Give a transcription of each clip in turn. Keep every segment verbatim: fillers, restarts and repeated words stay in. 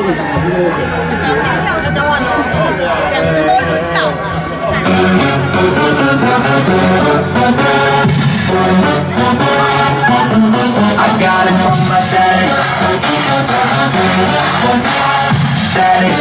跳比较晚哦，两个都轮到了。 I got it from my daddy. Daddy.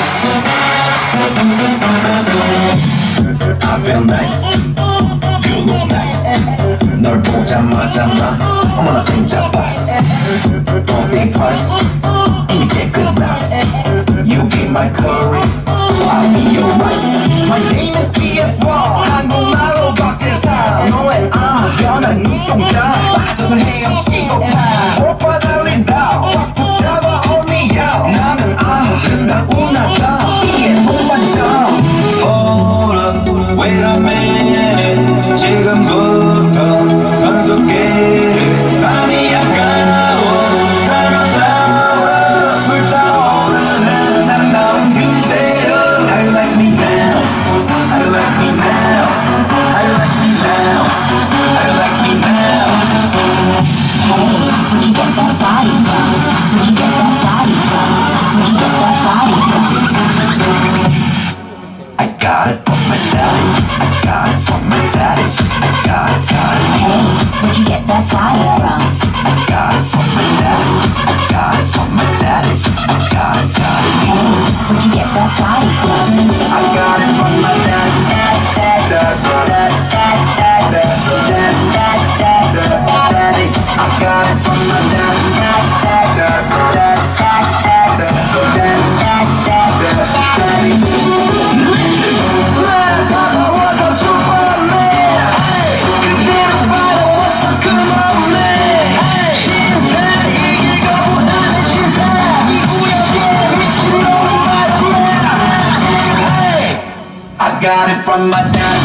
I feel nice. You look nice. 널 보자마자 난 어머나 진짜 봤어. Don't think twice. 이미 깨끗났어. You be my curry. I'll be your rice. My name is 피 에스 원. 한국말로 박재상. 너의 아 변한 눈동자. 빠져서 헤엄치고파. 오빠 달린다. 확 붙잡아 only you. 나는 아 나 운하다. 이에 못 만져. Hold up, wait a minute. 지금부터 선수끼리 밤이 아까워. 살아나와 불타오르는 아름다운 그대로. How you like me now? How you like me now? How you like me now? How you like me now? Hey, where'd you get that body from? Where'd you get that body from? Where'd you get that body from? I got it from my daddy. I got it from my daddy. I got it, got it. Hey, where'd you get that body from? I got it from my daddy. I got it from my daddy. I got it, got it. Hey, where'd you get that body from? I got it from my daddy. Dad, dad, dad, dad, dad, dad, dad, dad, dad, dad, daddy. I got it from my daddy. Dad, dad, dad, dad, dad, dad, dad, dad, dad, dad, daddy. I was a Superman. 그대로 바라봤어 그 맘에. 신세 이길 거부하는 신세. 이 구역에 미친놈 my friend. I got it from my daddy.